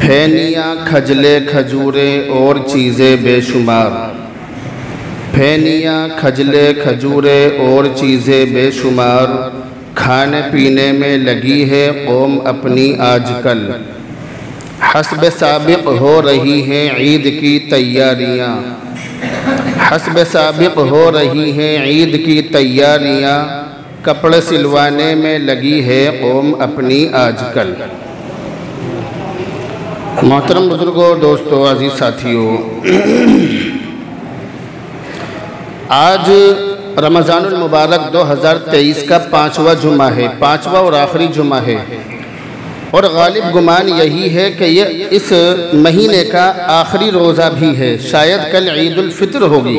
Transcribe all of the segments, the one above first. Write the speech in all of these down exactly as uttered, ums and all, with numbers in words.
फैनियाँ खजले खजूरे और चीज़ें बेशुमार, फैनियाँ खजले खजूरे और चीज़ें बेशुमार, खाने पीने में लगी है कौम अपनी आजकल। हस्ब साबिक़ हो रही हैं ईद की तैयारियाँ, हस्ब साबिक़ हो रही हैं ईद की तैयारियाँ, कपड़े सिलवाने में लगी है कौम अपनी आजकल। मोहतरम बुजुर्गों, दोस्तों, अजीज़ साथियों, आज रमज़ानुल मुबारक दो हज़ार तेईस का पाँचवा जुमा है, पाँचवा और आखिरी जुमा है, और गालिब गुमान यही है कि ये इस महीने का आखिरी रोज़ा भी है। शायद कल ईद उल फित्र होगी।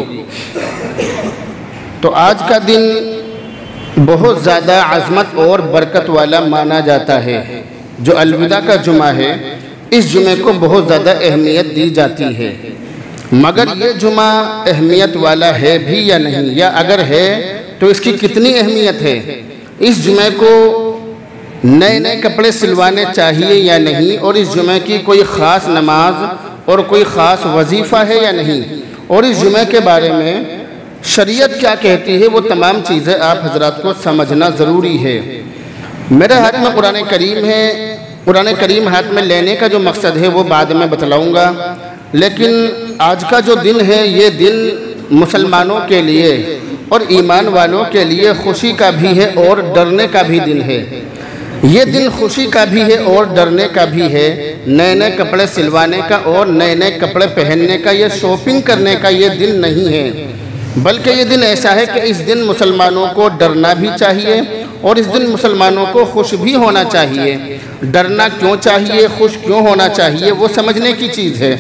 तो आज का दिन बहुत ज़्यादा अज़मत और बरकत वाला माना जाता है। जो अलविदा का जुमा है, इस जुमे को बहुत ज़्यादा अहमियत दी जाती है। मगर ये जुमा अहमियत वाला है भी या नहीं, या अगर है तो इसकी कितनी अहमियत है? इस जुमे को नए नए कपड़े सिलवाने चाहिए या नहीं, और इस जुमे की कोई ख़ास नमाज और कोई ख़ास वजीफ़ा है या नहीं, और इस जुमे के बारे में शरीयत क्या कहती है, वो तमाम चीज़ें आप हजरात को समझना ज़रूरी है। मेरे हाथ में कुरान करीम है। कुरान करीम हाथ में लेने का जो मकसद है वो बाद में बतलाऊँगा, लेकिन आज का जो दिन है, ये दिन मुसलमानों के लिए और ईमान वालों के लिए खुशी का भी है और डरने का भी दिन है। ये दिन खुशी का भी है और डरने का भी है। नए नए कपड़े सिलवाने का और नए नए कपड़े पहनने का, ये शॉपिंग करने का ये दिन नहीं है, बल्कि ये दिन ऐसा है कि इस दिन मुसलमानों को डरना भी चाहिए और इस दिन मुसलमानों को खुश भी होना चाहिए। डरना क्यों चाहिए, खुश क्यों होना चाहिए, वो समझने की चीज़ है।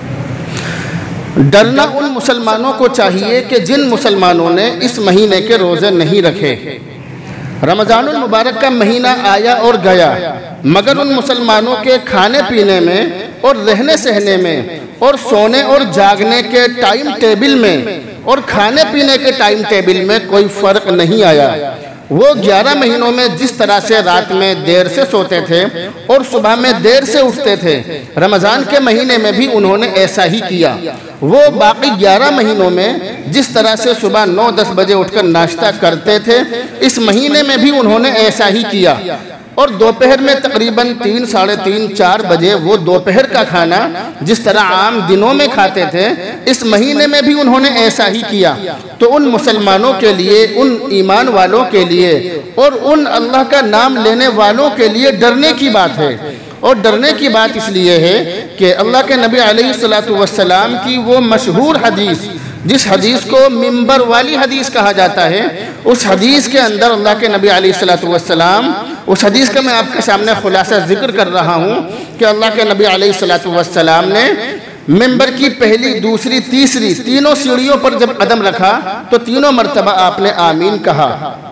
डरना उन मुसलमानों को चाहिए कि जिन मुसलमानों ने इस महीने के रोज़े नहीं रखे। रमज़ानुल मुबारक का महीना आया और गया, मगर उन मुसलमानों के खाने पीने में और रहने सहने में और सोने और जागने के टाइम टेबल में और खाने पीने के टाइम टेबल में कोई फ़र्क नहीं आया। वो ग्यारह महीनों में जिस तरह से रात में देर से सोते थे और सुबह में देर से उठते थे, रमज़ान के महीने में भी उन्होंने ऐसा ही किया। वो बाकी ग्यारह महीनों में जिस तरह से सुबह नौ दस बजे उठकर नाश्ता करते थे, इस महीने में भी उन्होंने ऐसा ही किया। और दोपहर में तकरीबन तीन साढ़े तीन चार बजे वो दोपहर का खाना जिस तरह आम दिनों में खाते थे, इस महीने में भी उन्होंने ऐसा ही किया। तो उन मुसलमानों के लिए, उन ईमान वालों के लिए और उन अल्लाह का नाम लेने वालों के लिए डरने की बात है। और डरने की बात इसलिए है कि अल्लाह के नबी अलैहिस्सलातु वस्सलाम की वो मशहूर हदीस, जिस हदीस को मिंबर वाली हदीस कहा जाता है, उस हदीस के अंदर अल्लाह के नबी अलैहिस्सलातु वस्सलाम, उस हदीस का मैं आपके सामने खुलासा जिक्र कर रहा हूँ कि अल्लाह के नबी अलैहिस्सलातु वस्सलाम ने मिंबर की पहली, दूसरी, तीसरी तीनों सीढ़ियों पर जब कदम रखा तो तीनों मरतबा आपने आमीन कहा।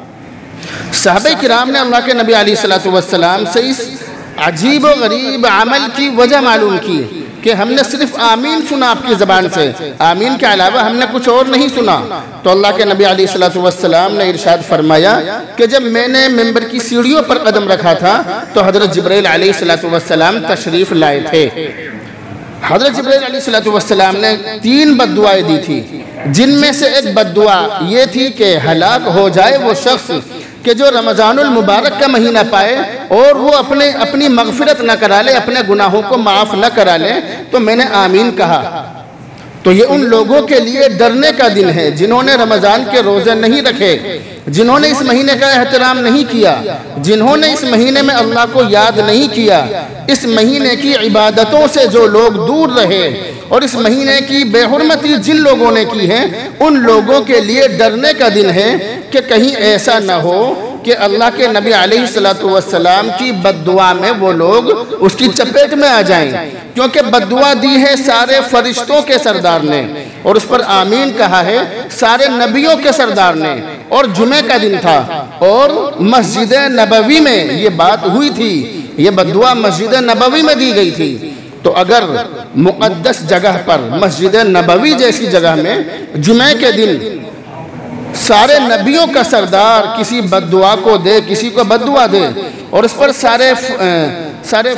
सहाबे किराम ने अल्लाह के नबी अलैहिस्सलातु वस्सलाम से इस अजीब व गरीब अमल की वजह मालूम की कि हमने सिर्फ आमीन सुना आपकी ज़बान से, आमीन के अलावा हमने कुछ और नहीं सुना। तो अल्लाह के नबी अलैहिस्सलातु वस्सलाम ने इरशाद फरमाया कि जब मैंने मिंबर की सीढ़ियों पर कदम रखा था तो हज़रत जिब्रील अलैहिस्सलातु वस्सलाम तशरीफ़ लाए थे। हज़रत जिब्रील अलैहिस्सलातु वस्सलाम ने तीन बद्दुआएं दी थी, जिनमें से एक बद्दुआ ये थी कि हलाक हो जाए वो शख्स कि जो रमज़ानुल मुबारक का महीना पाए और वो अपने अपनी मग़फ़िरत न करा ले, अपने गुनाहों को माफ़ न करा ले। तो मैंने आमीन कहा। तो ये उन लोगों के लिए डरने का दिन है जिन्होंने रमज़ान के रोज़े नहीं रखे, जिन्होंने इस महीने का एहतराम नहीं किया, जिन्होंने इस महीने में अल्लाह को याद नहीं किया, इस महीने की इबादतों से जो लोग दूर रहे और इस महीने की बेहुरमती जिन लोगों ने की है, उन लोगों के लिए डरने का दिन है कि कहीं ऐसा न हो कि अल्लाह के नबी अलैहिस्सलातु वस्सलाम की बद्दुआ में वो लोग उसकी चपेट में आ जाएं, क्योंकि बद्दुआ दी है सारे फरिश्तों के सरदार ने और उस पर आमीन कहा है सारे नबियों के सरदार ने। और जुमे का दिन था और मस्जिद नबवी में ये बात हुई थी, ये बद्दुआ मस्जिद नबवी में दी गई थी। तो अगर मुक़द्दस जगह पर मस्जिद नबवी जैसी जगह में जुमे के दिन सारे नबियों का सरदार किसी बद्दुआ को दे, किसी को बद्दुआ दे और उस पर सारे सारे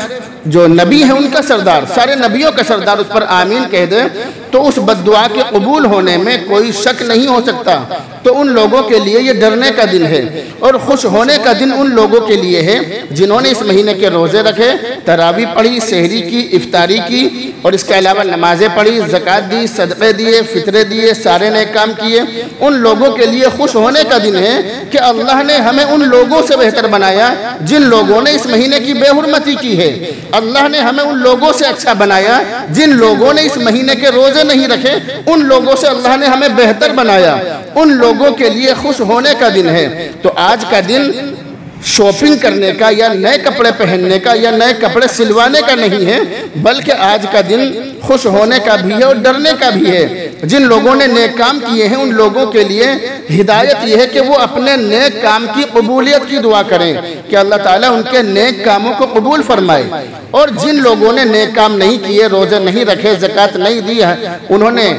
जो नबी है उनका सरदार, सारे नबियों का सरदार उस पर आमीन कह दे तो उस बद्दुआ के कबूल होने में कोई शक नहीं हो सकता। तो उन लोगों के लिए ये डरने का दिन है और खुश होने का दिन उन लोगों के लिए है जिन्होंने इस महीने के रोज़े रखे, तरावी पढ़ी, सहरी की, इफ्तारी की और इसके अलावा नमाजें पढ़ी, ज़कात दी, सदक़े दिए, फितरे दिए, सारे नए काम किए। उन लोगों के लिए खुश होने का दिन है कि अल्लाह ने हमें उन लोगों से बेहतर बनाया जिन लोगों ने इस महीने की बेहुरमती की है। अल्लाह ने हमें उन लोगों से अच्छा बनाया जिन लोगों ने इस महीने के रोज़े नहीं रखे। उन लोगों से अल्लाह ने हमें बेहतर बनाया। उन लोगों के लिए खुश होने का दिन है। तो आज का दिन शॉपिंग करने का या नए कपड़े पहनने का या नए कपड़े सिलवाने का नहीं है, बल्कि आज का दिन खुश होने का भी है और डरने का भी है। जिन लोगों ने नेक काम किए हैं उन लोगों के लिए हिदायत यह है कि वो अपने नेक काम की कबूलियत की दुआ करें कि अल्लाह ताला उनके नेक कामों को कबूल फरमाए। और जिन लोगों ने नेक काम नहीं किए, रोज़े नहीं रखे, ज़कात नहीं दी है, उन्होंने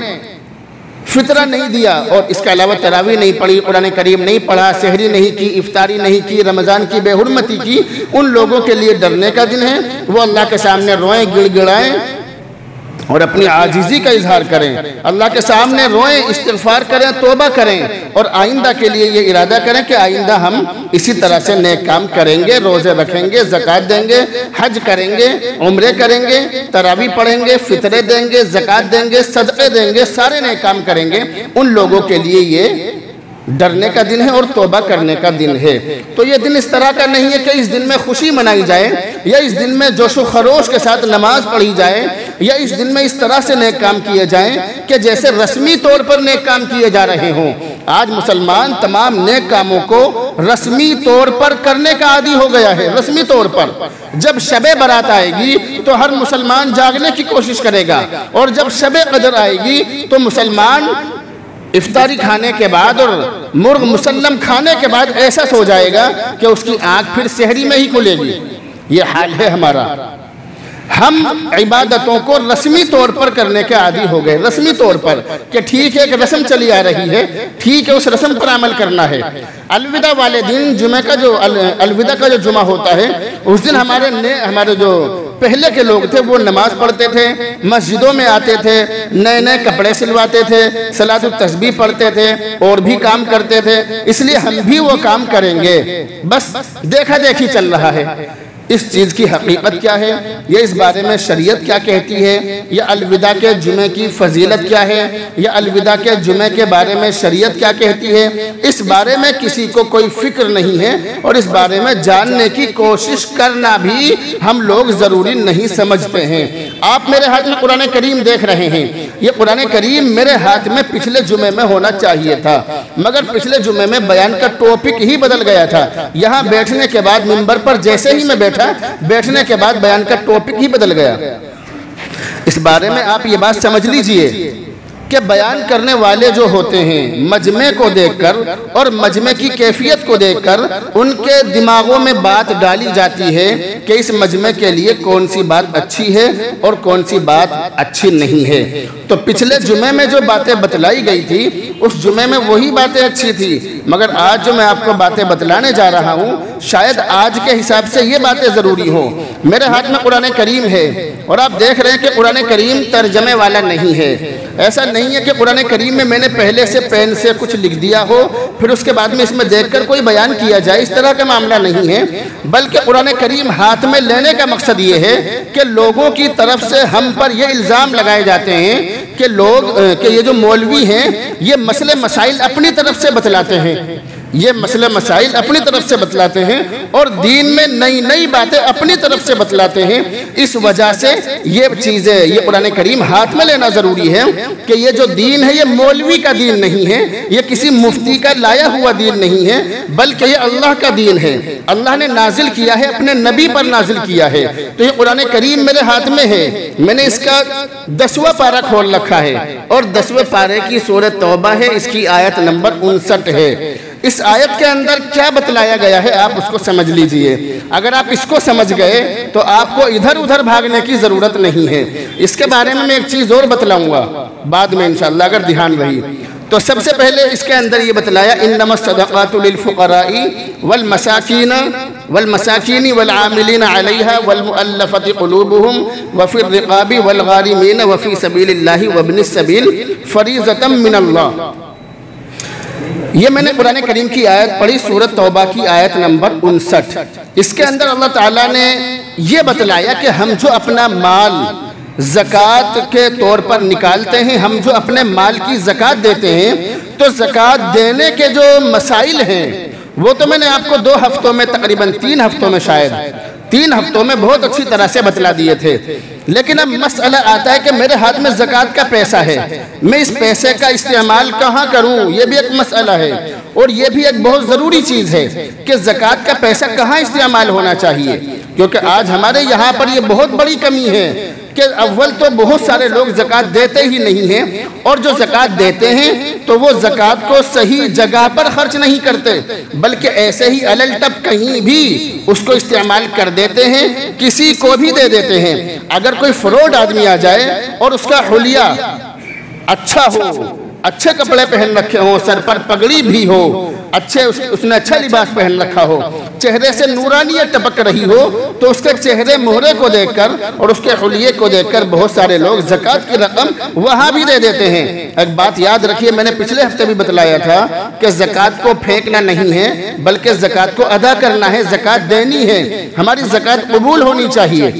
फितरा नहीं दिया और इसके अलावा तरावी नहीं पढ़ी, कुरान करीम नहीं पढ़ा, सहरी नहीं की, इफ्तारी नहीं की, रमज़ान की बेहुरमती की, उन लोगों के लिए डरने का दिन है। वो अल्लाह के सामने रोएं, गिड़गिड़ाएं और अपनी आजिज़ी का इजहार करें। अल्लाह के सामने रोएं, इस्तिग़फ़ार करें, तौबा करें और आइंदा के लिए ये इरादा करें कि आइंदा हम इसी तरह से नेक काम करेंगे, रोज़े रखेंगे, ज़कात देंगे, हज करेंगे, उम्रे करेंगे, तरावी पढ़ेंगे, फितरे देंगे, ज़कात देंगे, सदक़े देंगे, सारे नेक काम करेंगे। उन लोगों के लिए ये डरने का दिन है और तौबा करने का दिन है। तो ये दिन इस तरह का नहीं है कि इस दिन में खुशी मनाई जाए या इस दिन में जोशो खरोश के साथ नमाज पढ़ी जाए या इस दिन में इस तरह से नेक काम किए जाएं कि जैसे रस्मी तौर पर नेक काम किए जा रहे हों। आज मुसलमान तमाम नेक कामों को रस्मी तौर पर करने का आदी हो गया है। रस्मी तौर पर जब शबे बारात आएगी तो हर मुसलमान जागने की कोशिश करेगा और जब शबे कदर आएगी तो मुसलमान इफ्तारी खाने के बाद और मुर्ग मुसल्लम खाने के बाद ऐसा सो जाएगा कि उसकी आंख फिर सहरी में ही खुलेगी। ये हाल है हमारा। हम इबादतों को रस्मी तौर पर करने के आदी हो गए, रस्मी तौर पर कि ठीक है कि रस्म चली आ रही है, ठीक है उस रस्म पर अमल करना है। अलविदा वाले दिन जुमे का जो अल, अलविदा का जो जुमा होता है उस दिन हमारे ने हमारे जो पहले के लोग थे वो नमाज पढ़ते थे, मस्जिदों में आते थे, नए नए कपड़े सिलवाते थे, सलातुत तस्बीह पढ़ते थे और भी काम करते थे। इसलिए हम भी वो काम करेंगे। बस देखा देखी चल रहा है। इस चीज़ की हकीकत क्या है, ये इस बारे में शरीयत क्या कहती है, या अलविदा के जुमे की फजीलत क्या है, या अलविदा के जुमे के बारे में शरीयत क्या कहती है, इस बारे में किसी को कोई फिक्र नहीं है और इस बारे में जानने की कोशिश करना भी हम लोग ज़रूरी नहीं समझते हैं। आप मेरे हाथ में कुरान करीम देख रहे हैं। ये कुरान करीम मेरे हाथ में पिछले जुमे में होना चाहिए था, मगर पिछले जुमे में बयान का टॉपिक ही बदल गया था। यहाँ बैठने के बाद मिंबर पर जैसे ही मैं बैठा, बैठने के बाद बयान का टॉपिक ही बदल गया। इस बारे में आप ये बात समझ लीजिए कि बयान करने वाले जो होते हैं मजमे को देखकर और मजमे की कैफियत को देखकर उनके दिमागों में बात डाली जाती है कि इस मजमे के लिए कौन सी बात अच्छी है और कौन सी बात अच्छी नहीं है। तो पिछले जुमे में जो बातें बतलाई गई थी उस जुमे में वही बातें अच्छी थी, मगर आज जो मैं आपको बातें बतलाने जा रहा हूँ शायद आज के हिसाब से ये बातें ज़रूरी हो। मेरे हाथ में कुरान करीम है और आप देख रहे हैं कि कुरान करीम तर्जमे वाला नहीं है। ऐसा नहीं है कि कुरान करीम में मैंने पहले से पेन से कुछ लिख दिया हो फिर उसके बाद में इसमें देखकर कोई बयान किया जाए, इस तरह का मामला नहीं है। बल्कि कुरान करीम हाथ में लेने का मकसद ये है कि लोगों की तरफ से हम पर ये इल्ज़ाम लगाए जाते हैं कि लोग कि ये जो मौलवी हैं ये मसले मसाइल अपनी तरफ से बतलाते हैं, ये मसले मसाइल अपनी तरफ से बतलाते हैं और दीन में नई नई बातें अपनी तरफ से बतलाते हैं। इस वजह से ये चीज़ें, ये कुरान करीम हाथ में लेना ज़रूरी है कि ये जो दीन है ये मौलवी का दीन नहीं है, ये किसी मुफ्ती का लाया हुआ दीन नहीं है, बल्कि ये अल्लाह का दीन है। अल्लाह ने नाजिल किया है, अपने नबी पर नाजिल किया है। तो ये कुरान करीम मेरे हाथ में है, मैंने इसका दसवां पारा खोल रखा है और दसवें पारे की सूरत तौबा है, इसकी आयत नंबर उनसठ है। इस आयत के अंदर क्या बतलाया गया है आप उसको समझ लीजिए। अगर आप इसको समझ गए तो आपको इधर उधर भागने की ज़रूरत नहीं है। इसके बारे में मैं एक चीज़ और बतलाऊंगा बाद में इंशाअल्लाह अगर ध्यान रही। तो सबसे पहले इसके अंदर ये बतलाया इन्नमस सदक़ातु लिल फुक़राई वल मसाकीन वल मसाकीनी वल आमिलीन अलैहा वल मुअल्लफ़ति क़ुलूबुहुम व फ़िर रिक़ाबि वल गारिमीन व फ़ी सबीलिल्लाहि व इब्निस सबील फ़रीज़तम मिनल्लाह। ये मैंने कुरान करीम की आयत पढ़ी, सूरत तौबा की आयत नंबर उनसठ। इसके अंदर अल्लाह ताला ने ये बतलाया कि हम जो अपना माल ज़कात के तौर पर निकालते हैं, हम जो अपने माल की ज़कात देते हैं, तो ज़कात देने के जो मसाइल हैं वो तो मैंने आपको दो हफ्तों में, तकरीबन तीन हफ्तों में, शायद तीन हफ्तों में बहुत अच्छी तरह से बतला दिए थे। लेकिन अब मसला आता है कि मेरे हाथ में ज़कात का पैसा है, मैं इस पैसे का इस्तेमाल कहाँ करूँ, ये भी एक मसला है। और ये भी एक बहुत ज़रूरी चीज़ है कि ज़कात का पैसा कहाँ इस्तेमाल होना चाहिए, क्योंकि आज हमारे यहाँ पर ये बहुत बड़ी कमी है कि अव्वल तो बहुत सारे लोग ज़कात देते ही नहीं हैं, और जो ज़कात देते हैं तो वो ज़कात को सही जगह पर खर्च नहीं करते, बल्कि ऐसे ही अलल टप कहीं भी उसको इस्तेमाल कर देते हैं, किसी को भी दे देते हैं। अगर कोई फ्रॉड आदमी आ जाए और उसका हुलिया अच्छा हो, अच्छे कपड़े पहन रखे हों, सर पर पगड़ी भी हो, अच्छे उस, उसने अच्छा लिबास पहन रखा हो, चेहरे से नूरानियत टपक रही हो, तो उसके चेहरे मोहरे को देखकर और उसके हुलिये को देखकर बहुत सारे लोग ज़कात की रकम वहाँ भी दे देते हैं। एक बात याद रखिए, मैंने पिछले हफ्ते भी बतलाया था कि ज़कात को फेंकना नहीं है, बल्कि ज़कात को अदा करना है, ज़कात देनी है, हमारी ज़कात कबूल होनी चाहिए।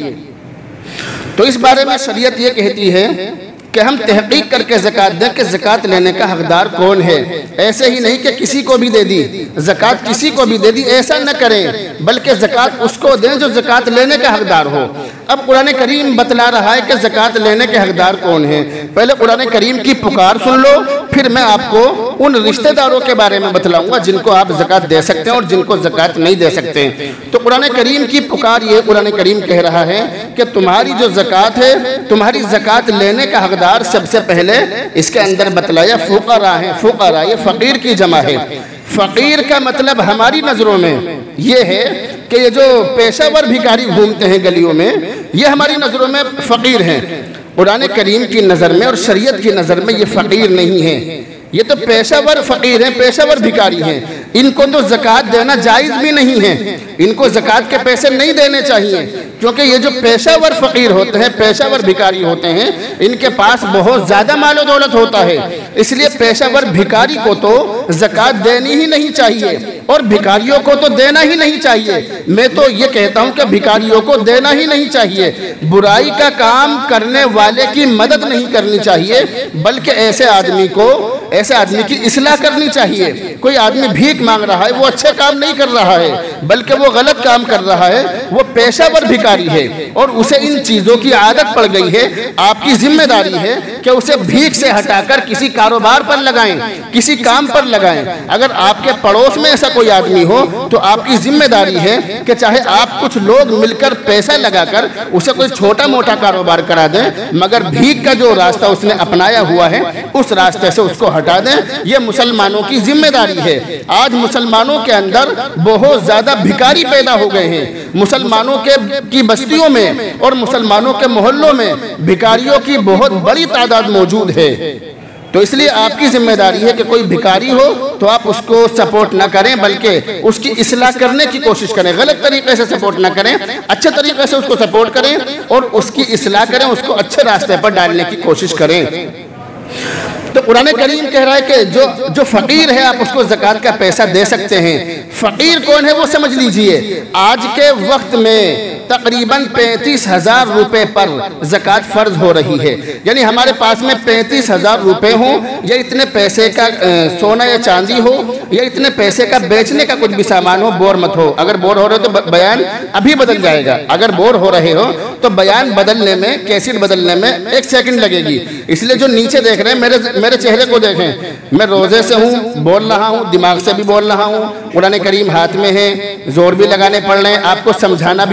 तो इस बारे में शरीयत ये कहती है कि हम तहकीक करके ज़कात दें कि ज़कात लेने का हकदार कौन है। ऐसे ही नहीं कि किसी को भी दे दी, ज़कात किसी को भी दे दी, ऐसा न करें, बल्कि ज़कात उसको दें जो ज़कात लेने का हकदार हो। अब कुरान करीम बतला रहा है कि ज़कात लेने के हकदार कौन है। पहले कुरान करीम की पुकार सुन लो, फिर मैं आपको उन रिश्तेदारों के बारे में बतलाऊंगा जिनको आप ज़कात दे सकते हैं और जिनको ज़कात नहीं दे सकते। तो कुरान करीम की पुकार ये कुरान करीम कह रहा है कि तुम्हारी जो ज़कात है, तुम्हारी ज़कात लेने का हकदार सबसे पहले इसके अंदर बतलाया फुक़रा है। फुक़रा ये फ़कीर की जमा है। फ़कीर का मतलब हमारी नज़रों में ये है कि ये जो पेशावर भिखारी घूमते हैं गलियों में, ये हमारी नज़रों में फ़कीर हैं। कुरान करीम की नज़र में और शरीयत की नज़र में ये फ़कीर नहीं है, ये तो पेशावर फ़कीर हैं, पेशावर भिखारी हैं। इनको तो ज़कात देना जायज़ भी नहीं है, इनको ज़कात के पैसे नहीं देने चाहिए, क्योंकि ये जो पेशावर फ़कीर होते हैं, पेशावर भिखारी होते हैं, इनके पास बहुत ज़्यादा माल दौलत होता है। इसलिए पेशावर भिखारी को तो ज़कात देनी ही नहीं चाहिए और भिखारियों को तो देना ही नहीं चाहिए। मैं तो ये कहता हूँ कि भिखारियों को देना ही नहीं चाहिए। बुराई का काम करने वाले की मदद नहीं करनी चाहिए, बल्कि ऐसे आदमी को, ऐसे आदमी की इस्लाह करनी चाहिए। कोई आदमी भीख मांग रहा है, वो अच्छे काम नहीं कर रहा है, बल्कि वो गलत काम कर रहा है, वो पेशावर भिखारी है और उसे इन चीज़ों की आदत पड़ गई है। आपकी जिम्मेदारी है कि उसे भीख से हटाकर किसी कारोबार पर लगाएं, किसी काम पर लगाएं। अगर आपके पड़ोस में ऐसा कोई आदमी हो तो आपकी जिम्मेदारी है कि चाहे आप कुछ लोग मिलकर पैसा लगाकर उसे कोई छोटा मोटा कारोबार करा दें, मगर भीख का जो रास्ता उसने अपनाया हुआ है उस रास्ते से उसको हटा दें। यह मुसलमानों की जिम्मेदारी है। आज मुसलमानों के अंदर बहुत ज्यादा भिखारी पैदा हो गए हैं। मुसलमानों के की बस्तियों में और मुसलमानों के मोहल्लों में भिखारियों की बहुत बड़ी तादाद मौजूद है। तो इसलिए आपकी जिम्मेदारी है कि कोई भिखारी हो तो आप उसको सपोर्ट ना करें, बल्कि उसकी इस्लाह करने की कोशिश करें। गलत तरीके से सपोर्ट ना करें, अच्छे तरीके से उसको सपोर्ट करें और उसकी इस्लाह करें, उसको अच्छे रास्ते पर डालने की कोशिश करें। तो कुरान करीम कह रहा है कि जो जो फ़कीर है आप उसको ज़कात का पैसा दे सकते हैं। फ़कीर कौन है वो समझ लीजिए। आज के वक्त में तकरीबन पैंतीस हजार रुपये पर ज़कात फ़र्ज हो रही है। यानी हमारे पास में पैंतीस हजार रुपये हों या इतने पैसे का सोना या चांदी हो या इतने पैसे का बेचने का कुछ भी सामान हो, बोर मत हो। अगर बोर हो रहे हो तो बयान अभी बदल जाएगा। अगर बोर हो रहे हो तो बयान बदलने में, कैसेट बदलने में एक सेकंड लगेगी। इसलिए जो नीचे देख रहे हैं मेरे मेरे चेहरे को देखें। मैं रोज़े से हूँ, बोल रहा हूँ, दिमाग से भी बोल रहा हूँ, कुरान करीम हाथ में है, जोर भी लगाने पड़ रहे हैं। आपको समझाना भी मकसद है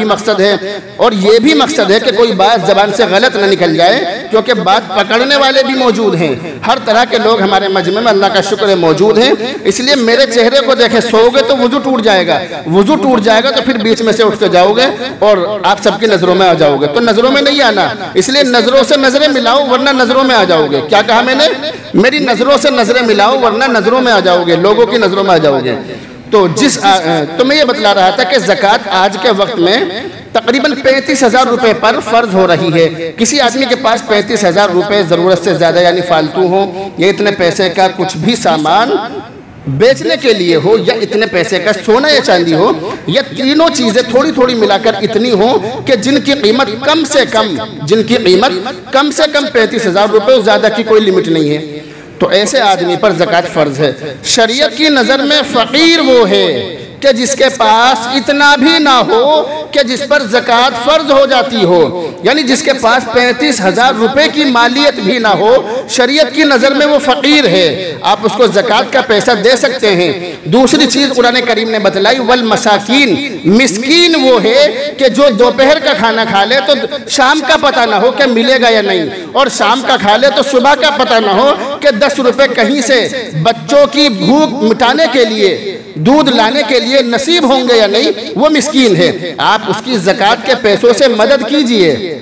है, और ये भी मकसद है कि कोई बात ज़बान से गलत न निकल जाए, क्योंकि बात पकड़ने वाले भी मौजूद हैं। हर तरह के लोग हमारे मजमे में अल्लाह का शुक्र है मौजूद हैं। इसलिए मेरे चेहरे को देखें, सोओगे तो वुजू टूट जाएगा, वुजू टूट जाएगा तो फिर बीच में से उठ के जाओगे और आप सबकी नज़रों में आ जाओगे। तो नज़रों में नहीं आना, इसलिए नज़रों से नज़रें मिलाओ वरना नज़रों में आ जाओगे। क्या कहा मैंने? मेरी नज़रों से नज़रें मिलाओ वरना नज़रों में आ जाओगे, लोगों की नज़रों में आ जाओगे। तो जिस आ, तो मैं ये बतला रहा था कि ज़कात आज के वक्त में तकरीबन पैंतीस हजार रुपये पर फर्ज हो रही है। किसी आदमी के पास पैंतीस हजार रुपये ज़रूरत से ज़्यादा यानी फालतू हो, या इतने पैसे का कुछ भी सामान बेचने के लिए हो, या इतने पैसे का सोना या चांदी हो, या तीनों चीज़ें थोड़ी थोड़ी मिलाकर इतनी हो कि जिनकी कीमत कम से कम जिनकी कीमत कम से कम पैंतीस हजार रुपये, ज़्यादा की कोई लिमिट नहीं है, तो ऐसे आदमी पर ज़कात फ़र्ज है। शरीयत की नज़र में फ़कीर वो है कि जिसके पास इतना भी ना हो कि जिस पर ज़कात फ़र्ज हो जाती हो, यानी जिसके पास पैंतीस हजार रुपये की मालियत भी ना हो, शरीयत की नज़र में वो फ़कीर है, आप उसको ज़कात का पैसा दे सकते हैं। दूसरी चीज़ कुरान करीम ने बतलाई, वल मसाकीन, मिस्कीन वो है कि जो दोपहर का खाना खा ले तो शाम का पता ना हो कि मिलेगा या नहीं, और शाम का खा ले तो सुबह का पता ना हो कि दस रुपये कहीं से बच्चों की भूख मिटाने के लिए, दूध लाने के लिए नसीब होंगे या नहीं, वो मिस्कीन है। आप उसकी ज़कात के पैसों से मदद कीजिए।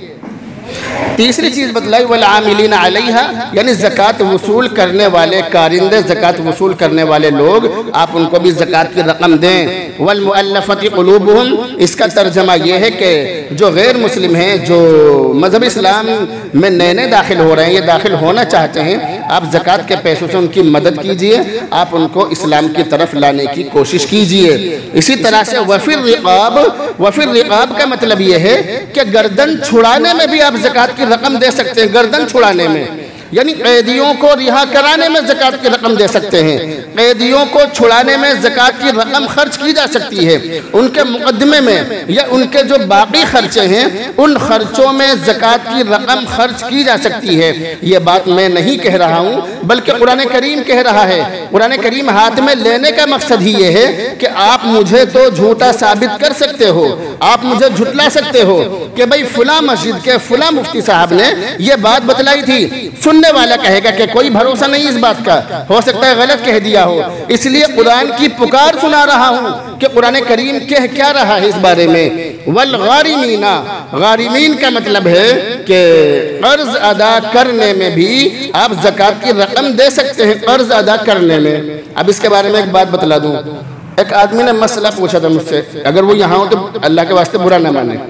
तीसरी चीज़ बतलाई, वल आमिलीना अलैहा, यानी ज़कात वसूल करने वाले कारिंदे, ज़कात वसूल करने वाले लोग, आप उनको भी ज़कात की रकम दें। वल मुअल्लफ़ति क़ुलूबुहुम, इसका तर्जमा ये है कि जो गैर मुस्लिम हैं, जो मज़हब इस्लाम में नए नए दाखिल हो रहे हैं, ये दाखिल होना चाहते हैं, आप ज़कात के पैसों से उनकी मदद कीजिए, आप उनको इस्लाम की तरफ लाने की कोशिश कीजिए। इसी तरह से वफ़िर रिक़ाब, वफ़िर रिक़ाब का मतलब ये है कि गर्दन छुड़ाने में भी आप ज़कात की रकम दे सकते हैं। गर्दन छुड़ाने में यानी कैदियों को रिहा कराने में ज़कात की रकम दे सकते हैं। कैदियों को छुड़ाने में ज़कात की रकम खर्च की जा सकती है। उनके मुकदमे में या उनके जो बाकी खर्चे हैं, उन खर्चों में ज़कात की रकम खर्च की जा सकती है। ये बात मैं नहीं कह रहा हूँ, बल्कि कुरान करीम कह रहा है। कुरान करीम हाथ में लेने का मकसद ही ये है कि आप मुझे तो झूठा साबित कर सकते हो, आप मुझे झुटला सकते हो कि भाई फुला मस्जिद के फुला मुफ्ती साहब ने ये बात बतलाई थी। सुनने वाला कहेगा कि कोई भरोसा नहीं इस बात का, हो सकता है गलत कह दिया हो। इसलिए कुरान की पुकार सुना रहा हूँ कि कुरान करीम कह क्या रहा है इस बारे में। वल गारिमीना, गारिमीन का मतलब है कि कर्ज अदा करने में भी आप ज़कात की रकम दे सकते हैं, कर्ज अदा करने में। अब इसके बारे में एक बात बतला दूँ। एक आदमी ने मसला पूछा था मुझसे, अगर वो यहाँ हो तो अल्लाह के वास्ते बुरा न माने।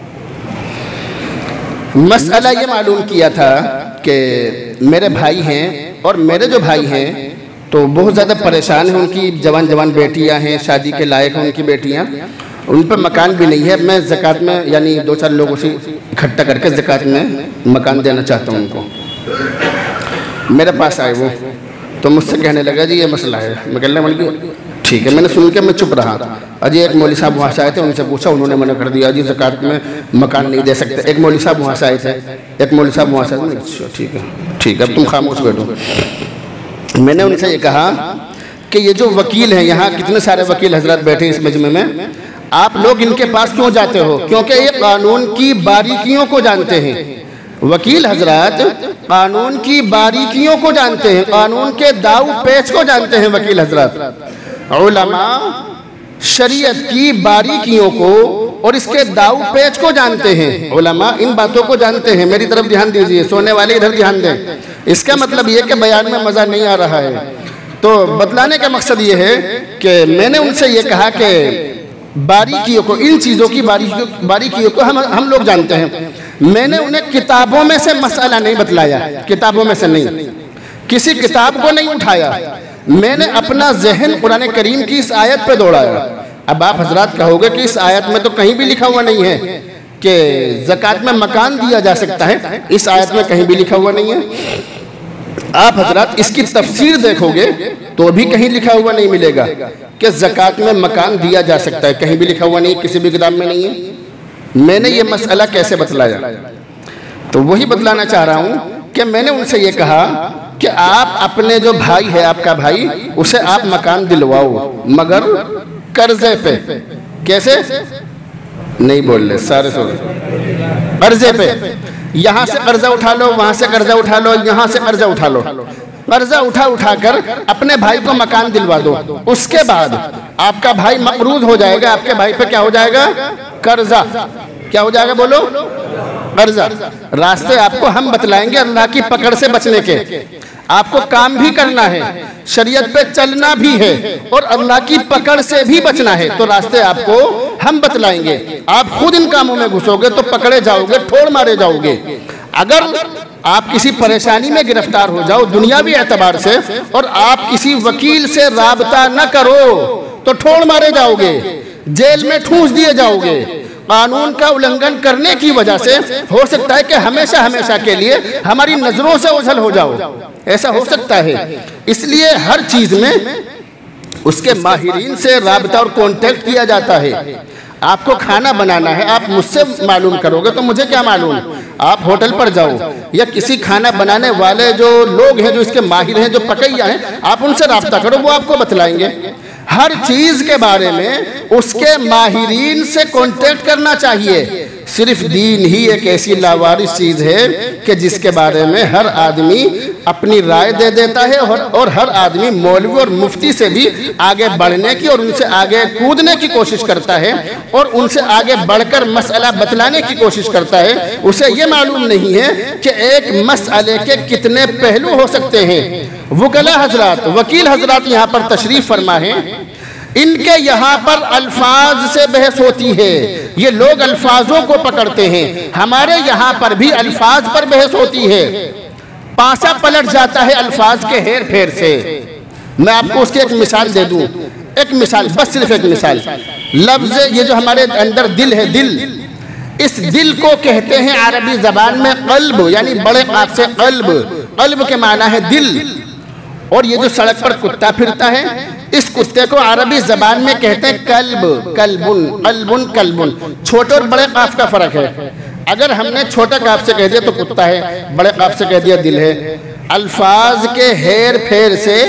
मसला ये मालूम किया था कि मेरे भाई हैं, और मेरे जो भाई हैं तो बहुत ज़्यादा परेशान हैं, उनकी जवान जवान बेटियां हैं, शादी के लायक हैं उनकी बेटियां, उन पर मकान भी नहीं है। मैं ज़कात में यानी दो चार लोगों से इकट्ठा करके ज़कात में मकान देना चाहता हूं उनको। मेरे पास आए वो, तो मुझसे कहने लगा जी ये मसला है। मैं कहने लगा ठीक है। मैंने सुन के मैं चुप रहा। अजय एक मौलवी साहब वहाँ से आए थे, उनसे पूछा, उन्होंने मना कर दिया जी ज़कात में मकान नहीं दे सकते। एक मौलवी साहब वहाँ से आए थे, एक मौलवी साहब वहाँ से आए। अच्छा ठीक है ठीक है, अब तुम खामोश बैठो। मैंने उनसे ये कहा कि ये जो वकील हैं, यहाँ कितने सारे वकील हजरत बैठे इस मजमे में, आप लोग इनके पास क्यों जाते हो? क्योंकि ये कानून की बारीकियों को जानते हैं। वकील हजरत कानून की बारीकियों को जानते हैं, कानून के दाव पेच को जानते हैं वकील हजरत। उलमा शरीयत की बारीकियों को और इसके दाव पेच को जानते हैं। उलमा इन बातों को जानते हैं। मेरी तरफ ध्यान दीजिए, सोने वाले इधर ध्यान दें। इसका मतलब ये कि बयान में मज़ा नहीं आ रहा है। तो बतलाने का मकसद ये है कि मैंने उनसे ये कहा कि बारीकियों को, इन चीज़ों की बारीकियों बारीकियों को हम हम लोग जानते हैं। मैंने उन्हें किताबों में से मसला नहीं बतलाया, किताबों में से नहीं, किसी किताब को नहीं उठाया। मैंने अपना जहन कुरान करीम की इस आयत पे दौड़ाया। अब आप हजरात कहोगे कि इस आयत में तो कहीं भी लिखा हुआ नहीं है कि ज़कात में मकान दिया जा सकता है। इस आयत में कहीं भी लिखा हुआ नहीं है। आप हजरात इसकी तफसीर देखोगे तो भी कहीं लिखा हुआ नहीं मिलेगा कि ज़कात में मकान दिया जा सकता है। कहीं भी लिखा हुआ नहीं, किसी भी किताब में नहीं है। मैंने ये मसला कैसे बतलाया? तो वही बतलाना चाह रहा हूँ कि मैंने उनसे ये कहा कि आप अपने जो भाई है, आपका भाई, उसे आप मकान दिलवाओ, मगर कर्जे पे। कैसे? नहीं बोल रहे सारे सुन। कर्जे पे, यहाँ से कर्जा उठा लो, वहाँ से कर्जा उठा लो, यहाँ से कर्जा उठा लो, कर्जा उठा उठाकर अपने भाई को मकान दिलवा दो। उसके बाद आपका भाई मकरूज हो जाएगा, आपके भाई पे क्या हो जाएगा? कर्जा। क्या हो जाएगा बोलो? कर्जा। रास्ते आपको हम बतलाएंगे अल्लाह की पकड़ से बचने के। आपको काम भी करना है, शरीयत पे चलना भी है और अल्लाह की पकड़ से भी बचना है, तो रास्ते आपको हम बतलाएंगे। आप खुद इन कामों में घुसोगे तो पकड़े जाओगे, ठोड़ मारे जाओगे। अगर आप किसी परेशानी में गिरफ्तार हो जाओ दुनियावी एतबार से और आप किसी वकील से राबता न करो तो ठोड़ मारे जाओगे, जेल में ठूंस दिए जाओगे। कानून का उल्लंघन करने की वजह से हो सकता है कि हमेशा हमेशा के लिए हमारी नजरों से ओझल हो जाओ, ऐसा हो सकता है। इसलिए हर चीज में उसके माहिरीन से राबता और कांटेक्ट किया जाता है। आपको खाना बनाना है, आप मुझसे मालूम करोगे तो मुझे क्या मालूम। आप होटल पर जाओ या किसी खाना बनाने वाले जो लोग हैं, जो इसके माहिर हैं, जो पकैया हैं, आप उनसे राब्ता करो, वो आपको बतलाएंगे। हर चीज के बारे में उसके माहिरीन से कांटेक्ट करना चाहिए। सिर्फ दीन ही एक ऐसी लावारिस चीज है कि जिसके बारे में हर आदमी अपनी राय दे देता है और, और हर आदमी मौलवी और मुफ्ती से भी आगे बढ़ने की और उनसे आगे कूदने की कोशिश करता है और उनसे आगे बढ़कर मसला बतलाने की कोशिश करता है। उसे ये मालूम नहीं है कि एक मसले के कितने पहलू हो सकते हैं। वकला हजरात, वकील हजरात यहाँ पर तशरीफ फरमा है, इनके यहाँ पर अल्फाज से बहस होती है। ये लोग अल्फाजों को पकड़ते हैं, हमारे यहाँ पर भी अल्फाज पर बहस होती है। पासा पलट जाता है अल्फाज के हेर फेर से। मैं आपको उसकी एक मिसाल दे दूं, एक मिसाल, बस सिर्फ एक मिसाल। लफ्ज ये जो हमारे अंदर दिल है, दिल, इस दिल को कहते हैं अरबी जबान में कल्ब, यानी बड़े काफ से कल्ब। कल्ब के माना है दिल। और ये जो सड़क पर कुत्ता फिरता है, इस कुत्ते को अरबी जबान में कहते हैं कल्ब, कल्बुन, कल्बुन, कल्बुन। छोटे और बड़े काफ का फर्क है। अगर हमने छोटा काफ से कह दिया तो कुत्ता है, बड़े काफ से कह दिया दिल है। अल्फाज के हेर फेर से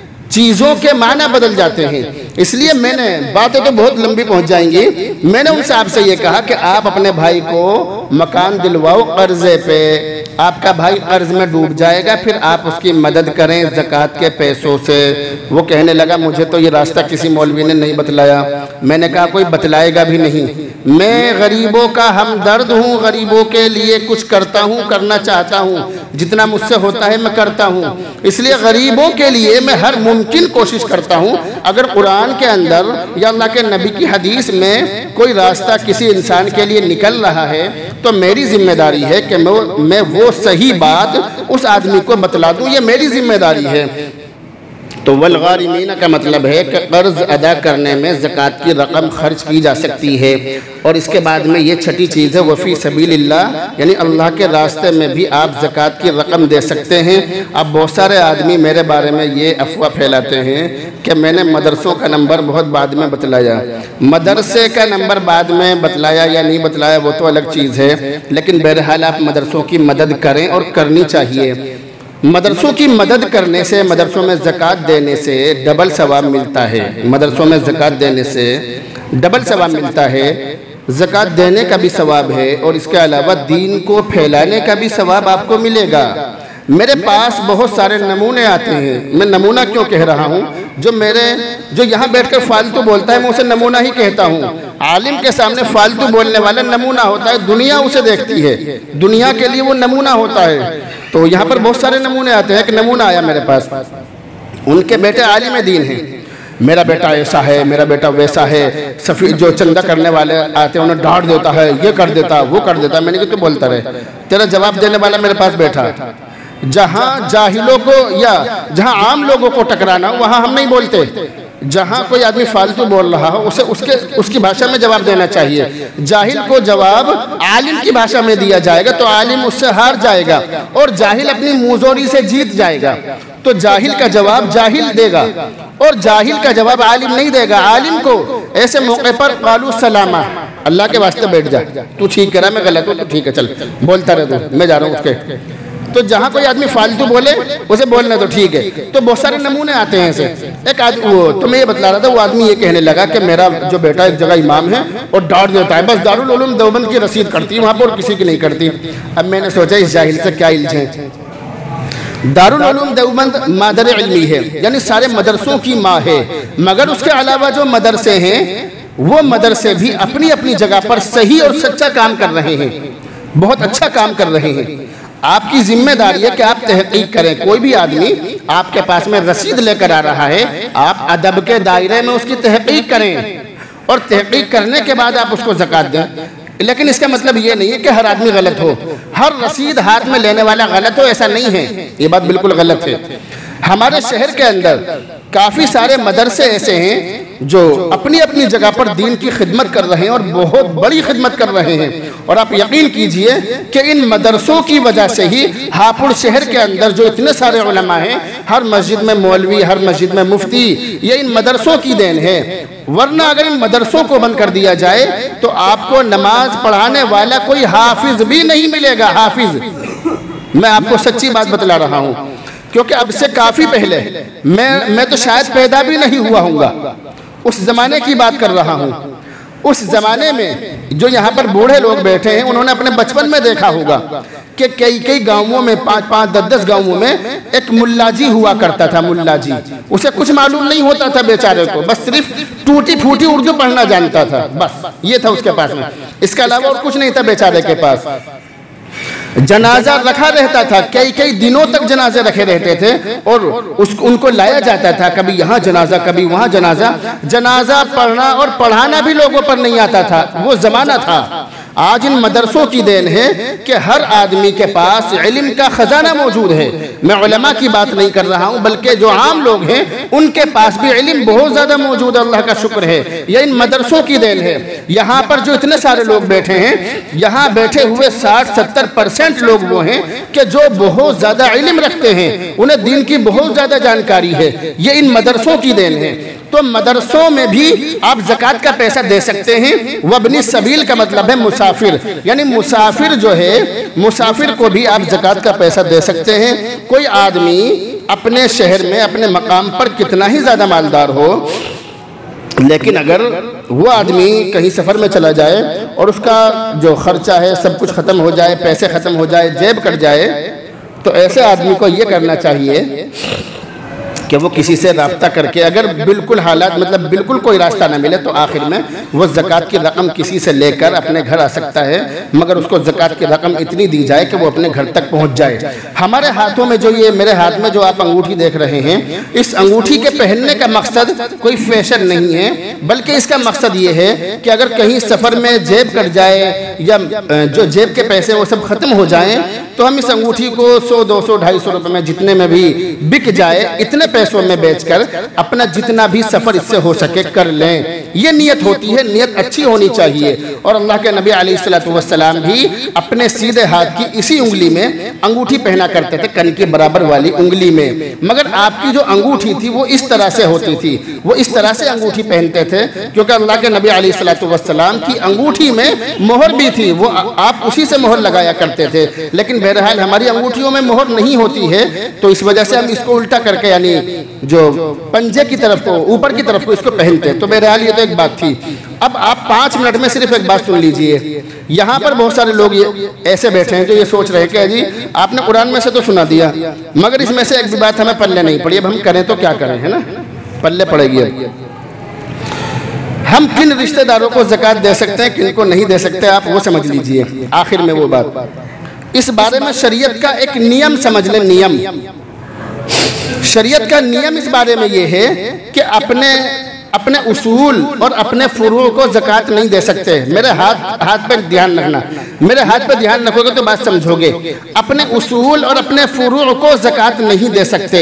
चीजों के माना बदल जाते हैं। इसलिए मैंने, बातें तो बहुत लंबी पहुंच जाएंगी, मैंने उनसे आपसे ये कहा कि आप अपने भाई को मकान दिलवाओ कर्जे पे। आपका भाई कर्ज में डूब जाएगा, फिर आप उसकी मदद करें ज़कात के पैसों से। वो कहने लगा मुझे तो ये रास्ता किसी मौलवी ने नहीं बतलाया। मैंने कहा कोई बतलाएगा भी नहीं। मैं गरीबों का हमदर्द हूँ, गरीबों के लिए कुछ करता हूँ, करना चाहता हूँ, जितना मुझसे होता है मैं करता हूँ। इसलिए गरीबों के लिए मैं हर मुमकिन कोशिश करता हूँ। अगर कुरान के अंदर या अल्लाह के नबी की हदीस में कोई रास्ता किसी इंसान के लिए निकल रहा है तो मेरी जिम्मेदारी है कि मैं वो सही बात उस आदमी को बतला दूं, ये मेरी जिम्मेदारी है। तो वलगारिमीन का मतलब है कि कर्ज अदा करने में ज़कात की रकम खर्च की जा सकती है। और इसके बाद में ये छठी चीज़ है वफ़ी सबीलिल्लाह, यानी अल्लाह के रास्ते में भी आप ज़कात की रकम दे सकते हैं। अब बहुत सारे आदमी मेरे बारे में ये अफवाह फैलाते हैं कि मैंने मदरसों का नंबर बहुत बाद में बतलाया। मदरसे का नंबर बाद में बतलाया या नहीं बतलाया वो तो अलग चीज़ है, लेकिन बहरहाल आप मदरसों की मदद करें और करनी चाहिए। मदरसों की मदद करने से, मदरसों में ज़कात देने से डबल सवाब मिलता है। मदरसों में ज़कात देने से डबल सवाब मिलता है। ज़कात देने का भी सवाब है और इसके अलावा दीन को फैलाने का भी सवाब आपको मिलेगा। मेरे पास बहुत सारे नमूने आते हैं। मैं नमूना क्यों कह रहा हूँ? जो मेरे जो यहाँ बैठकर फालतू बोलता है मैं उसे नमूना ही कहता हूँ। आलिम के सामने फालतू बोलने वाला नमूना होता है, दुनिया उसे देखती है, दुनिया के लिए वो नमूना होता है। तो यहाँ पर बहुत सारे नमूने आते हैं। एक नमूना आया मेरे पास, उनके बेटे आलिम दीन हैं। मेरा बेटा ऐसा है, मेरा बेटा वैसा है। सफी जो चंदा करने वाले आते हैं उन्हें डांट देता है, ये कर देता, वो कर देता। मैंने कहा तो बोलता रहे, तेरा जवाब देने वाला मेरे पास बैठा। जहाँ जाहिलों को या जहाँ आम लोगों को टकराना वहाँ हम नहीं बोलते। जहाँ कोई आदमी फालतू बोल रहा हो उसे उसके उसकी भाषा में जवाब देना चाहिए। जाहिल को जवाब आलिम की भाषा में दिया जाएगा तो आलिम उससे हार जाएगा और जाहिल अपनी मुंहजोरी से जीत जाएगा। तो जाहिल का जवाब जाहिल देगा और जाहिल का जवाब आलिम नहीं देगा। आलिम को ऐसे मौके पर कालू सलामा, अल्लाह के वास्ते बैठ जा, तू ठीक करा मैं गलत हूँ तो ठीक है चल बोलता रह, तू मैं जा रहा हूँ उसके। तो जहाँ कोई आदमी फालतू बोले उसे बोलने तो ठीक है। तो बहुत सारे नमूने आते हैं ऐसे। एक आदमी वो तो मैं ये बतला रहा था, वो आदमी ये कहने लगा कि मेरा जो बेटा एक जगह इमाम है और डांट देता है, बस दारुल उलूम देवबंद की रसीद करती है वहाँ पर और किसी की नहीं करती। अब मैंने सोचा इस जाहिल से क्या इल्ज़ है। दारुल उलूम देवबंद मादर इल्मी है, यानी सारे मदरसों की माँ है, मगर उसके अलावा जो मदरसे हैं वो मदरसे भी अपनी अपनी जगह पर सही और सच्चा काम कर रहे हैं, बहुत अच्छा काम कर रहे हैं। आपकी जिम्मेदारी है कि आप तहकीक करें। कोई भी आदमी आपके पास में रसीद लेकर आ रहा है, आप अदब के दायरे में उसकी तहकीक करें और तहकीक करने के बाद आप उसको ज़कात दें। लेकिन इसका मतलब ये नहीं है कि हर आदमी गलत हो, हर रसीद हाथ में लेने वाला गलत हो, ऐसा नहीं है। ये बात बिल्कुल गलत है। हमारे शहर के अंदर काफ़ी सारे मदरसे ऐसे हैं जो अपनी अपनी जगह पर दीन की खिदमत कर रहे हैं और बहुत बड़ी खिदमत कर रहे हैं। और आप यकीन कीजिए कि इन मदरसों की वजह से ही हापुड़ शहर के अंदर जो इतने सारे उलमा हैं, हर मस्जिद में मौलवी, हर मस्जिद में मुफ्ती, ये इन मदरसों की देन है। वरना अगर इन मदरसों को बंद कर दिया जाए तो आपको नमाज पढ़ाने वाला कोई हाफिज भी नहीं मिलेगा। हाफिज, मैं आपको सच्ची बात बतला रहा हूँ, क्योंकि अब से काफ़ी पहले मैं मैं तो शायद पैदा भी नहीं हुआ हूँगा, उस ज़माने की बात कर रहा हूँ। उस ज़माने में जो यहाँ पर बूढ़े लोग बैठे हैं, उन्होंने अपने बचपन में देखा होगा कि कई कई गांवों में, पाँच पाँच दस दस गांवों में एक मुल्ला जी हुआ करता था। मुल्ला जी, उसे कुछ मालूम नहीं होता था बेचारे को, बस सिर्फ टूटी फूटी उर्दू पढ़ना जानता था, बस ये था उसके पास में। इसके अलावा और कुछ नहीं था बेचारे के पास। जनाजा रखा रहता था, कई कई दिनों तक जनाजे रखे रहते थे और उस उनको लाया जाता था, कभी यहाँ जनाजा कभी वहाँ जनाजा। जनाजा पढ़ना और पढ़ाना भी लोगों पर नहीं आता था, वो ज़माना था। आज इन मदरसों की देन है कि हर आदमी के पास इल्म का खजाना मौजूद है। मैं उलमा की बात नहीं कर रहा हूँ, बल्कि जो आम लोग हैं उनके पास भी इल्म बहुत ज़्यादा मौजूद है। अल्लाह का शुक्र है, यह इन मदरसों की देन है। यहाँ पर जो इतने सारे लोग बैठे हैं, यहाँ बैठे हुए साठ सत्तर परसेंट लोग वो हैं कि जो बहुत ज़्यादा इल्म रखते हैं, उन्हें दीन की बहुत ज़्यादा जानकारी है। ये इन मदरसों की देन है। तो मदरसों में भी आप ज़कात का पैसा दे सकते हैं। वबनी सबील का मतलब है मुसाफिर, यानी मुसाफिर जो है, मुसाफिर को भी आप ज़कात का पैसा दे सकते हैं। कोई आदमी अपने शहर में, अपने मकाम पर कितना ही ज़्यादा मालदार हो, लेकिन अगर वो आदमी कहीं सफ़र में चला जाए और उसका जो खर्चा है सब कुछ ख़त्म हो जाए, पैसे ख़त्म हो जाए, जेब कट जाए, तो ऐसे आदमी को ये करना चाहिए कि वो किसी से राब्ता करके, अगर बिल्कुल हालात मतलब बिल्कुल कोई रास्ता ना मिले, तो आखिर में वो ज़कात की रकम किसी से लेकर अपने घर आ सकता है, मगर उसको ज़कात की रकम इतनी दी जाए कि वो अपने घर तक पहुंच जाए। हमारे हाथों में जो ये, मेरे हाथ में जो आप अंगूठी देख रहे हैं, इस अंगूठी के पहनने का मकसद कोई फैशन नहीं है, बल्कि इसका मकसद ये है कि अगर कहीं सफ़र में जेब कट जाए या जो जेब के पैसे वो सब ख़त्म हो जाएँ, तो हम इस अंगूठी को सौ दो सौ ढाई सौ रुपये में जितने में भी बिक जाए, इतने पैसों में बेचकर अपना जितना भी सफ़र इससे हो सके कर लें। ये नियत होती है, नियत अच्छी होनी चाहिए। और अल्लाह के नबी अलैहिस्सलातु वस्सलाम भी अपने सीधे हाथ की इसी उंगली में अंगूठी पहना करते थे, कन के बराबर वाली उंगली में। मगर आपकी जो अंगूठी थी वो इस तरह से होती थी, वो इस तरह से अंगूठी पहनते थे, क्योंकि अल्लाह के नबी अलैहिस्सलातु वस्सलाम की अंगूठी में मोहर भी थी, वो आप उसी से मोहर लगाया करते थे। लेकिन बहरहाल हमारी अंगूठियों में मोहर नहीं होती है, तो इस वजह से हम इसको उल्टा करके, यानी जो पंजे की तरफ को, ऊपर की तरफ को इसको पहनते हैं। तो बहरहाल ये तो एक बात थी। अब आप पाँच मिनट में सिर्फ एक बात सुन लीजिए। यहाँ पर बहुत सारे लोग ये ऐसे बैठे हैं जो ये सोच रहे हैं कि जी आपने कुरान में से तो सुना दिया, मगर इसमें से एक भी बात हमें पल्ले नहीं पड़ी, अब हम करें तो क्या करें, है ना, पल्ले पड़ेगी। अब हम किन रिश्तेदारों को ज़कात दे सकते हैं, किन को नहीं दे सकते, आप वो समझ लीजिए। आखिर में वो बात, इस बारे में शरीयत का एक नियम समझ लें। नियम, शरीयत का नियम इस बारे में ये है कि अपने अपने उसूल और अपने फुरू को ज़कात नहीं दे सकते। मेरे हाथ हाथ पे ध्यान रखना, मेरे हाथ पे ध्यान रखोगे तो बात समझोगे। अपने उसूल और अपने फुरू को ज़कात नहीं दे सकते।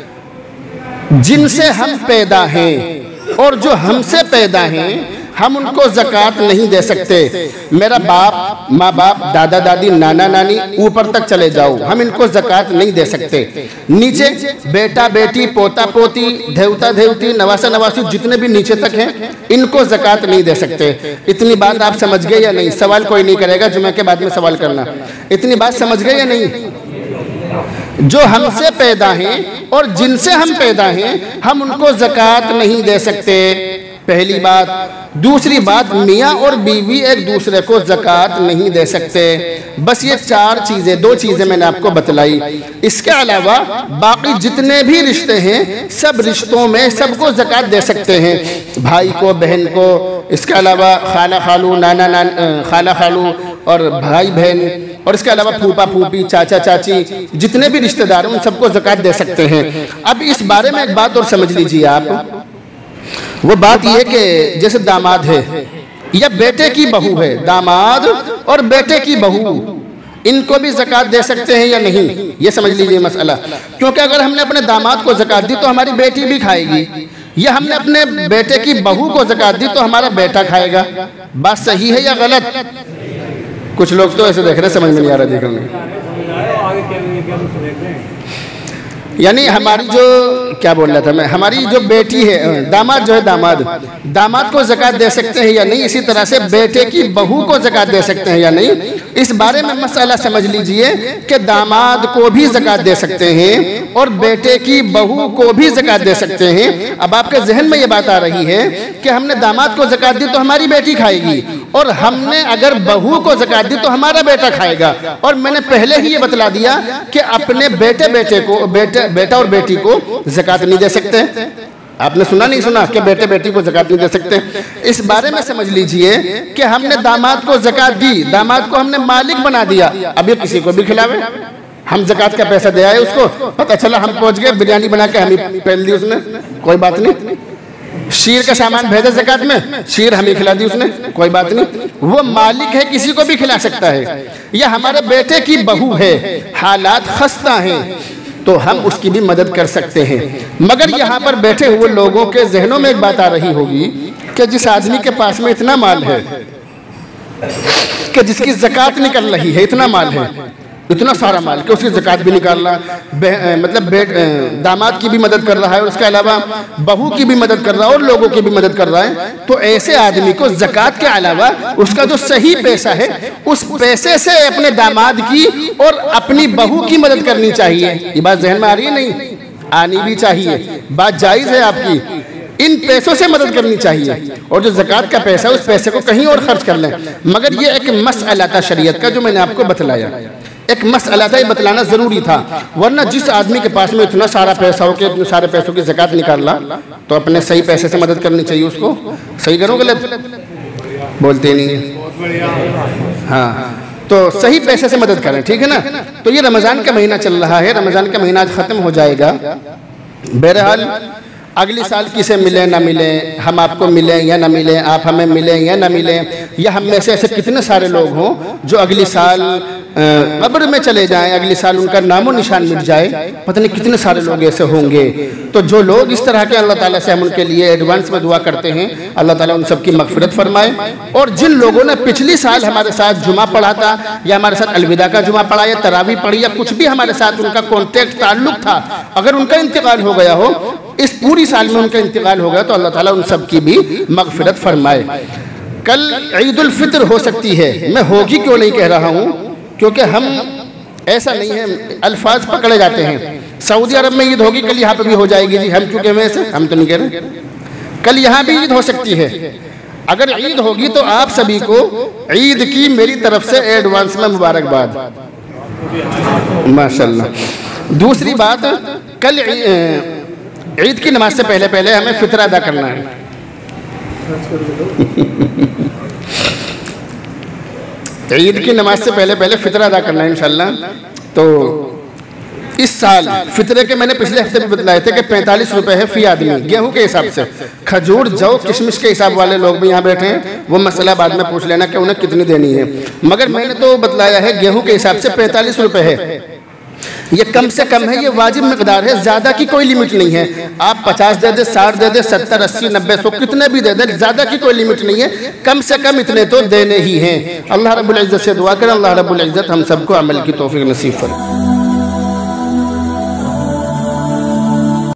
जिनसे हम पैदा हैं और जो हमसे पैदा हैं, हम उनको ज़कात नहीं दे सकते। मेरा बाप, माँ बाप, दादा दादी, नाना नानी, ऊपर तक चले जाओ, हम इनको ज़कात नहीं दे सकते। नीचे बेटा बेटी, पोता पोती, देवता देवती, नवासा नवासी, जितने भी नीचे तक हैं, इनको ज़कात नहीं दे सकते। इतनी बात आप समझ गए या नहीं? सवाल कोई नहीं करेगा, जुमे के बाद में सवाल करना। इतनी बात समझ गए या नहीं? जो हमसे पैदा हैं और जिनसे हम पैदा हैं, हम उनको ज़कात नहीं दे सकते, पहली बात। दूसरी बात, मियाँ और बीवी एक दूसरे को ज़कात नहीं दे सकते। बस ये चार चीज़ें, दो चीज़ें मैंने आपको बतलाई। इसके अलावा बाकी जितने भी रिश्ते हैं, सब रिश्तों में सबको ज़कात दे सकते हैं, भाई को, बहन को, इसके अलावा खाला खालू, नाना नान खाला खालू और भाई बहन, और इसके अलावा फूफा फूफी, चाचा चाची, जितने भी रिश्तेदार हैं उन सबको ज़कात दे सकते हैं। अब इस बारे में एक बात और समझ लीजिए आप। वो बात यह कि जैसे दामाद है या बेटे की बहू है, दामाद और बेटे की बहू, इनको भी ज़कात दे सकते हैं या नहीं, ये समझ लीजिए मसला। क्योंकि अगर हमने अपने दामाद को ज़कात दी तो हमारी बेटी भी खाएगी, या हमने अपने बेटे की बहू को ज़कात दी तो हमारा बेटा खाएगा। बात सही है या गलत? कुछ लोग तो ऐसे देख रहे हैं, समझ में नहीं आ रहा। देखोगे यानी हमारी जो, क्या बोल रहा था मैं, हमारी जो बेटी है, दामाद जो है, दामाद दामाद को ज़कात दे सकते हैं या नहीं, इसी तरह से बेटे की बहू को ज़कात दे सकते हैं या नहीं, इस बारे में मसला समझ लीजिए कि दामाद को भी ज़कात दे सकते हैं और बेटे की बहू को भी ज़कात दे सकते हैं। अब आपके जहन में ये बात आ रही है कि हमने दामाद को ज़कात दी तो हमारी बेटी खाएगी, और हमने अगर बहू को ज़कात दी तो हमारा बेटा खाएगा। और मैंने पहले ही ये बतला दिया कि अपने बेटे बेटे को बेटे बेटा और बेटी को ज़कात नहीं दे सकते। आपने सुना नहीं सुना कि बेटे बेटी को ज़कात नहीं दे सकते? इस बारे में समझ लीजिए कि हमने दामाद को ज़कात दी, दामाद को हमने मालिक बना दिया, अब ये किसी को भी खिलावे। हम ज़कात का पैसा दे आए, उसको पता चला हम पहुंच गए, बिरयानी बना के हम ही पहन दी उसने, कोई बात नहीं। शीर का सामान भेजा ज़कात में, शीर हमें खिला दी उसने, कोई बात नहीं। वो मालिक है, किसी को भी खिला सकता है। या हमारे बेटे की बहू है, हालात खस्ता हैं, तो हम उसकी भी मदद कर सकते हैं। मगर यहाँ पर बैठे हुए लोगों के जहनों में एक बात आ रही होगी कि जिस आदमी के पास में इतना माल है, कि जिसकी ज़कात निकल रही है, इतना माल है, इतना सारा माल कि उसकी ज़कात भी निकाल रहा, मतलब बेट दामाद की भी मदद कर रहा है, और उसके अलावा बहू की भी मदद कर रहा है और लोगों की भी मदद कर रहा है, तो ऐसे आदमी को ज़कात के अलावा उसका जो सही पैसा है, उस पैसे से अपने दामाद की और अपनी बहू की मदद करनी चाहिए। ये बात जहन में आ रही है? नहीं आनी भी चाहिए, बात जायज़ है आपकी। इन पैसों से मदद करनी चाहिए, और जो ज़कात का पैसा है उस पैसे को कहीं और खर्च कर लें। मगर ये एक मसला था शरीयत का जो मैंने आपको बतलाया, एक मसला था, ये बतलाना ज़रूरी था। वरना जिस आदमी के पास में इतना सारा पैसा हो कि इतने सारे पैसों की ज़कात निकालना, तो अपने सही पैसे से मदद करनी चाहिए उसको। सही करो गलत? बोलते नहीं। हाँ, तो सही पैसे से मदद करें, ठीक है ना। तो ये रमज़ान का महीना चल रहा है, रमज़ान का महीना आज ख़त्म हो जाएगा। बहरहाल अगली साल किसे मिले ना मिले, हम आपको मिले या ना मिले, आप हमें मिले या ना मिले, या हम में से ऐसे कितने सारे लोग हों जो अगली साल कब्र में चले जाएं, अगली साल उनका नामो निशान मिट जाए, पता नहीं कितने सारे लोग ऐसे होंगे। तो जो लोग इस तरह के, अल्लाह ताला से हम उनके लिए एडवांस में दुआ करते हैं, अल्लाह ताला उन सबकी मग़फ़िरत फरमाए। और जिन लोगों ने पिछली साल हमारे साथ जुमा पढ़ा था, या हमारे साथ अलविदा का जुमा पढ़ा, या तरावी पढ़ी, या कुछ भी हमारे साथ उनका कॉन्टेक्ट ताल्लुक़ था, अगर उनका इंतकाल हो गया हो, इस पूरी साल में उनका इंतकाल हो गया, तो अल्लाह ताला उन सब की भी मग़फ़िरत फरमाए। कल ईद उल फित्र हो सकती है, मैं होगी क्यों नहीं कह रहा हूँ, क्योंकि हम ऐसा नहीं है, अल्फाज पकड़े जाते हैं। सऊदी अरब में ईद होगी, कल यहाँ पे भी हो जाएगी जी, हम क्यों कहें ऐसे? हम तो नहीं कह रहे। कल यहाँ भी ईद हो सकती है। अगर ईद होगी तो आप सभी को ईद की मेरी तरफ से एडवांस में मुबारकबाद, माशाल्लाह। दूसरी बात, कल ईद की नमाज से पहले पहले हमें फित्र अदा करना है। ईद की नमाज से पहले पहले फित्र अदा करना है इंशाल्लाह। तो इस साल फितरे के मैंने पिछले हफ्ते भी बतलाए थे कि पैंतालीस रुपए है फी आदमी, गेहूं के हिसाब से। खजूर, जौ, किशमिश के हिसाब वाले लोग भी यहाँ बैठे हैं, वो मसला बाद में पूछ लेना कि उन्हें कितनी देनी है। मगर मैंने तो बतलाया है गेहूं के हिसाब से पैंतालीस रुपए है। ये कम से कम है, ये वाजिब मिकदार है, ज़्यादा की कोई लिमिट नहीं है। आप पचास दे दे, साठ दे दे, सत्तर, अस्सी, नब्बे, सौ, कितने भी दे दे, ज़्यादा की कोई लिमिट नहीं है। कम से कम इतने तो देने ही हैं। अल्लाह रब्बुल इज़्ज़त से दुआ करें, अल्लाह रब्बुल इज़्ज़त हम सबको अमल की तौफीक नसीब फरमाए।